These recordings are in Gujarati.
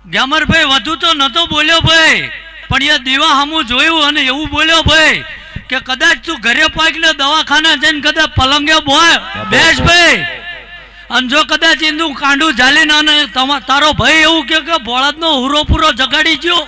ગ્યામર ભાઈ વધુ તો નતો બોલ્યો ભાઈ, પણ એ દીવા સામું જોયું અને એવું બોલ્યો ભાઈ કે કદાચ તું ઘરે પાકને દવાખાના જઈને કદાચ પલંગે બોય બેસ ભાઈ, અને જો કદાચ એનું કાંડું ઝાલીને અને તારો ભાઈ એવું કે ભોળાદનો હુરો પૂરો જગાડી ગયો,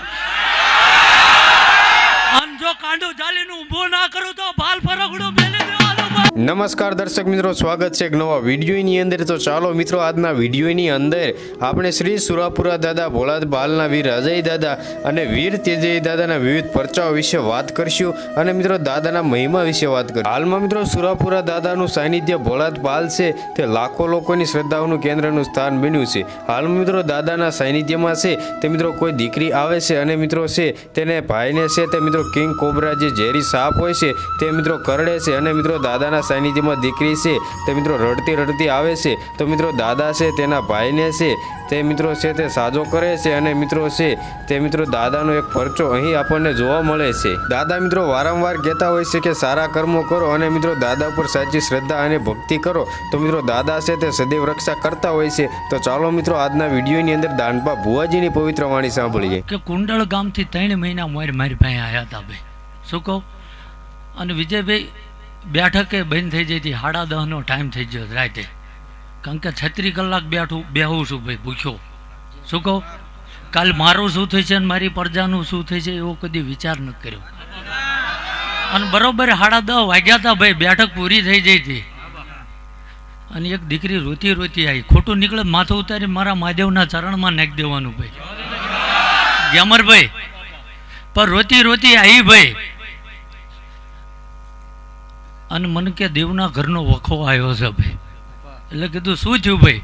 અને જો કાંડું ઝાલીને ઊભો ના કરું તો બાલ ફરકડું મેલી દેવાનો। નમસ્કાર દર્શક મિત્રો, સ્વાગત છે એક નવા વિડીયોની અંદર। તો ચાલો મિત્રો, આજના વિડીયોની અંદર આપણે શ્રી સુરાપુરા દાદા ભોળાદ બાલના વીર અજય દાદા અને વીર તેજય દાદાના વિવિધ પરચાઓ વિશે વાત કરશું અને મિત્રો દાદાના મહિમા વિશે વાત કરીશું। હાલમાં મિત્રો સુરાપુરા દાદાનું સાનિધ્ય ભોળાદ બાલ છે તે લાખો લોકોની શ્રદ્ધાઓનું કેન્દ્રનું સ્થાન બન્યું છે। હાલમાં મિત્રો દાદાના સાનિધ્યમાં છે તે મિત્રો કોઈ દીકરી આવે છે અને મિત્રો છે તેને ભાઈને છે તે મિત્રો કિંગ કોબરા જે ઝેરી સાપ હોય છે તે મિત્રો કરડે છે અને મિત્રો દાદાના સાનિધ્યમાં દીકરી છે તે મિત્રો રડતી રડતી આવે છે તો મિત્રો દાદા છે તેના ભાઈને છે તે મિત્રો છે તે સાજો કરે છે અને મિત્રો છે તે મિત્રો દાદાનો એક પરચો અહીં આપણને જોવા મળે છે। દાદા મિત્રો વારંવાર કહેતા હોય છે કે સારા કર્મો કરો અને મિત્રો દાદા ઉપર સાચી શ્રદ્ધા અને ભક્તિ કરો તો મિત્રો દાદા છે તે સદૈવ રક્ષા કરતા હોય છે। તો ચાલો મિત્રો આજના વિડીયોની અંદર દાનપા ભુવાજીની પવિત્ર વાણી સાંભળીએ કે કુંડળ ગામથી 3 મહિના મારી પાસે આવ્યા હતા ભાઈ, શું કહું, અને વિજયભાઈ બેઠકે બંધ થઈ જતી, 10:30નો ટાઈમ થઈ ગયો રાતે, કારણ કે 36 કલાક બેહું છું ભાઈ ભૂખ્યો, શું કહું, કાલ મારું શું થઈ છે અને મારી પ્રજાનું શું થઈ છે એવો કદી વિચાર ન કર્યો, અને બરોબર 10:30 વાગ્યા હતા ભાઈ, બેઠક પૂરી થઈ જઈ હતી અને એક દીકરી રોતી રોતી આવી, ખોટું નીકળે માથું ઉતારી મારા મહાદેવના ચરણમાં નાખી દેવાનું ભાઈ ગ્યામરભાઈ, પણ રોતી રોતી આવી ભાઈ, અને મને કે દેવના ઘરનો વખો આવ્યો છે ભાઈ, એટલે કીધું શું થયું ભાઈ,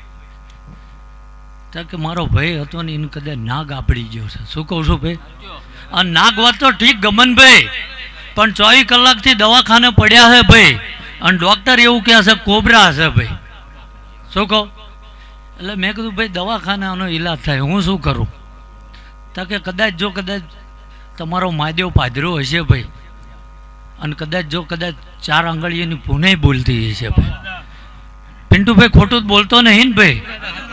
તો કે મારો ભાઈ હતો ને એને કદાચ નાગ આપડી ગયો છે, શું કહું છું ભાઈ, આ નાગ વાત તો ઠીક ગમનભાઈ, પણ 24 કલાકથી દવાખાને પડ્યા છે ભાઈ, અને ડોક્ટર એવું કહે છે કોબરા છે ભાઈ, શું કહું, એટલે મેં કીધું ભાઈ દવાખાનાનો ઈલાજ થાય, હું શું કરું, તો કે કદાચ તમારો મહાદેવ પાદરો હશે ભાઈ, અને કદાચ 4 આંગળીઓની પુણે બોલતી હશે ભાઈ, પિન્ટુભાઈ ખોટું જ બોલતો નહીં ને ભાઈ,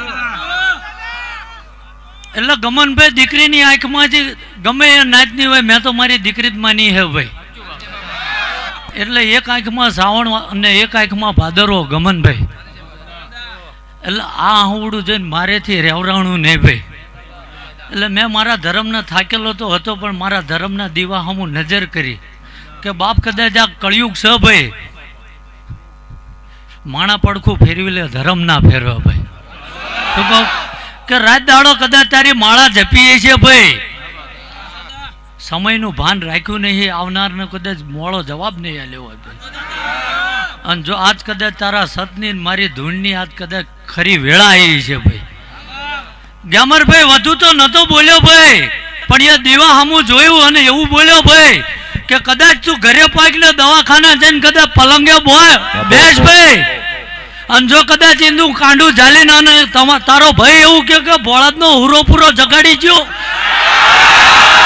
એટલે ગમનભાઈ દીકરીની આંખમાંથી ગમે એ નાચની હોય, મેં તો મારી દીકરી જ માની હે ભાઈ, એટલે એક આંખમાં શ્રાવણ અને એક આંખમાં ભાદરવો ગમનભાઈ, એટલે આ આહુડું જોઈને મારેથી રેવરાણું નહીં ભાઈ, એટલે મેં મારા ધર્મના થાકેલો તો હતો પણ મારા ધર્મના દીવા સામું નજર કરી કે બાપ કદાચ આ કળિયુગ છે ભાઈ, માણા પડખું ફેરવી લે ધર્મ ના ફેરવે ભાઈ, શું કહું કે રાત દાડો કદાચ તારી માળા જપીએ છે ભાઈ, સમયનું ભાન રાખ્યું નહીં, આવનારને કદાચ મોડો જવાબ નહીં આલ્યો હોય ભાઈ, અને જો આજ કદાચ તારા સતની મારી ધૂળની આજ કદાચ ખરી વેળા આવી છે ભાઈ ગ્યામરભાઈ, વધુ તો નતો બોલ્યો ભાઈ, પણ એ દીવા સામું જોયું અને એવું બોલ્યો ભાઈ કે કદાચ તું ઘરે પાકને દવાખાના જઈને કદાચ પલંગે બોય બેસ ભાઈ, અને જો કદાચ એનું કાંડું ઝાલીને અને તારો ભાઈ એવું કે ભોળાદનો હુરો પૂરો જગાડી ગયો,